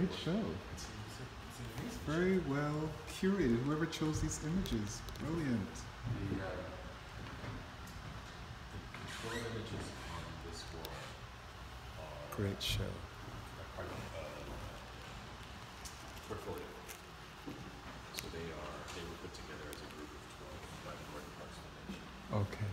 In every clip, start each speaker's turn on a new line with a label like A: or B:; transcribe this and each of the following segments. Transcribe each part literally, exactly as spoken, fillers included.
A: great show.
B: It's, it's, a, it's an amazing
A: Very
B: show.
A: well curated. Whoever chose these images, brilliant.
B: The, uh, the control images on this wall are
A: Great show.
B: are part of uh, portfolio. So they are they were put together as a group of twelve by the Gordon Parks Foundation,
A: Okay.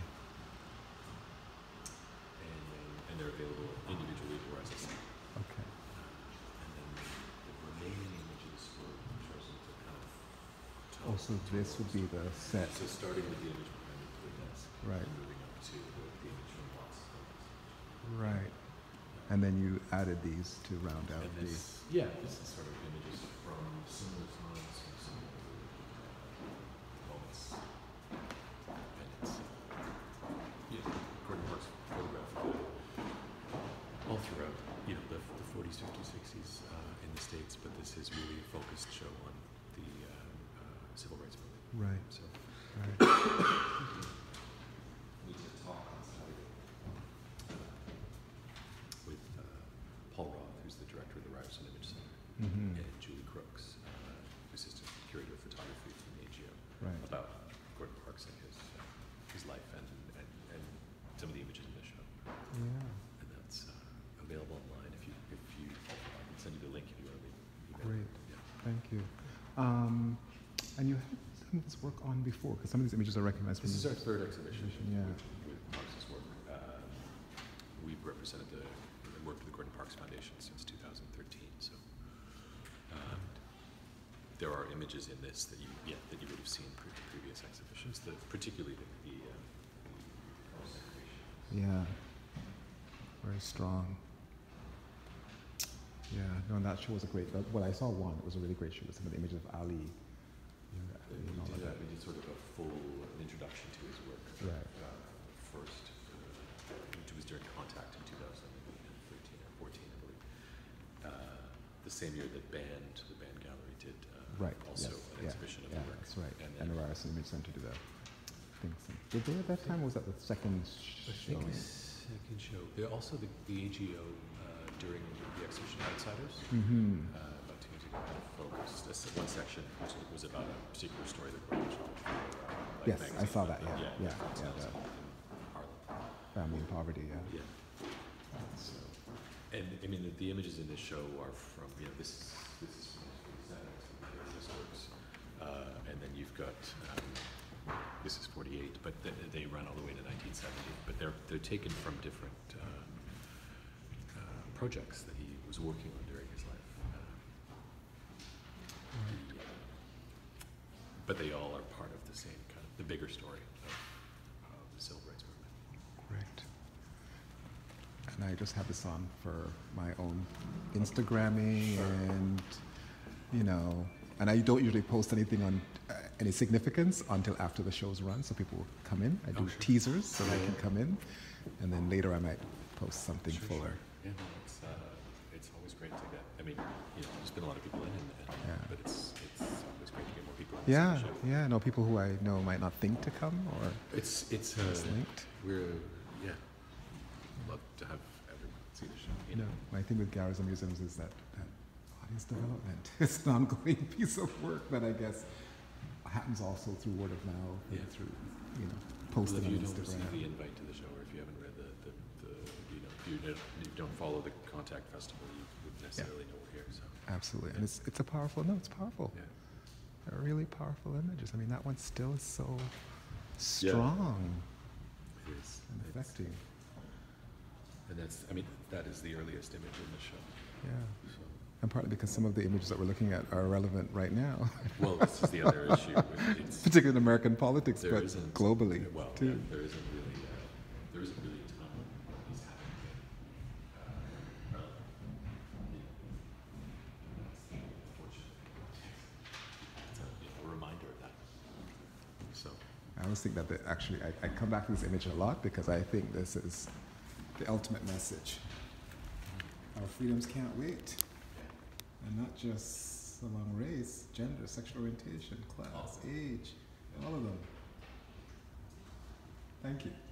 B: and and they're available individually or as a set.
A: Okay.
B: And then the remaining images were chosen to kind of tell.
A: Oh, so this would be the set.
B: So starting with the image behind the desk,
A: Right.
B: and moving up to the, the image from Watts.
A: Right. And then you added these to round out
B: And
A: the.
B: this, yeah, this is sort of images from similar times, from similar uh, moments. And it's, uh, yeah, Gordon Parks photographed uh, all throughout, you know, the, the forties, fifties, sixties uh, in the States, but this is really a focused show on the uh, uh, civil rights movement.
A: Right.
B: So,
A: Right.
B: we did a talk on Saturday with uh, Paul Roth, who's the director of the Ryerson Image Center,
A: Mm-hmm.
B: and Julie Crooks, uh, assistant curator of photography from A G O,
A: Right.
B: about Gordon Parks and his uh, his life and, and and some of the images in the show.
A: Yeah.
B: And that's uh, available online if you if you I can send you the link if you want to email.
A: Great.
B: Yeah.
A: Thank you. Um, and you had some of this work on before, because some of these images are recognized from.
B: This is our third exhibition
A: Yeah.
B: with, with Parks' work. Uh, we've represented the and worked with the Gordon Parks Foundation since two thousand thirteen. So um, there are images in this that you yeah that you would have seen pre- previous exhibitions. The, particularly the the, uh, the segregation.
A: Yeah. Very strong. Yeah, no, and that show was a great. Uh, well, I saw one. It was a really great show with some of the images of Ali. Yeah,
B: We
A: and all
B: did,
A: of
B: a,
A: that.
B: we did sort of a full introduction to his work.
A: Right.
B: Uh, first, uh, which was during Contact in two thousand thirteen or fourteen, I believe. Uh, the same year that Band, the Band Gallery, did uh,
A: Right.
B: also
A: yes.
B: an
A: yeah.
B: exhibition of
A: yeah,
B: the work.
A: that's right.
B: And
A: And,
B: then
A: the Ryerson Image Center did a thing. some- Did they at that time? Or was that the second
B: I
A: show?
B: think the second show. They also the, the A G O uh, during the exhibition Outsiders.
A: Mm-hmm.
B: Uh, about two years ago, kind of focused. This one section which was about a particular story that Gordon was writing for, uh, like
A: Yes, I
B: magazine,
A: saw
B: but
A: that,
B: the-
A: yeah, yeah,
B: Fox
A: yeah,
B: News
A: the-
B: in Harlem.
A: Family and poverty. Yeah.
B: Yeah. So, and I mean, the, the images in this show are from, you know, this is this is from forty-seven, so the earliest works, uh, and then you've got um, this is forty-eight, but th- they run all the way to nineteen seventy. But they're they're taken from different uh, uh, projects that he was working on during his life. Uh, the, uh, but they all are part of the same kind of the bigger story of, of the civil rights movement.
A: Great. And I just have this on for my own Instagramming and, you know, and I don't usually post anything on uh, any significance until after the show's run, so people will come in. I do
B: Oh, sure.
A: teasers so they can come in, and then later I might post something
B: Sure,
A: fuller.
B: sure. Yeah, no, it's uh, it's always great to get. I mean, you know, there's been a lot of people in, and, and,
A: Yeah.
B: but it's it's always great to get more people. To
A: Yeah,
B: see the show.
A: yeah, no, people who I know might not think to come or
B: It's it's
A: just
B: uh,
A: linked.
B: we're yeah, love to have everyone see the show. You
A: You
B: know,
A: know, my thing with galleries and museums is that, that audience development is an ongoing piece of work that I guess happens also through word of mouth and
B: Yeah.
A: through, you know,
B: well,
A: posting
B: if
A: on
B: you don't receive the
A: Instagram.
B: invite to the show, or if you haven't read the, the, the you know, if you don't, you don't follow the Contact Festival, you wouldn't necessarily know we're here. So
A: Absolutely, and it's it's a powerful. No, it's powerful.
B: yeah.
A: They're really powerful images. I mean, that one still is so strong
B: It is.
A: and
B: It's-
A: affecting.
B: And that's, I mean, that is the earliest image in the show.
A: Yeah,
B: So.
A: and partly because some of the images that we're looking at are relevant right now,
B: Well, this is the other issue. It's,
A: particularly in American politics,
B: there
A: but
B: isn't,
A: globally
B: well,
A: too.
B: yeah, there isn't really, uh, there isn't really a time when these haven't been uh, relevant. You know, that's unfortunate. It's a, you know, a reminder of that. So,
A: I always think that the, actually, I, I come back to this image a lot because I think this is the ultimate message. Our freedoms can't wait. And not just along race, gender, sexual orientation, class, age, all of them. Thank you.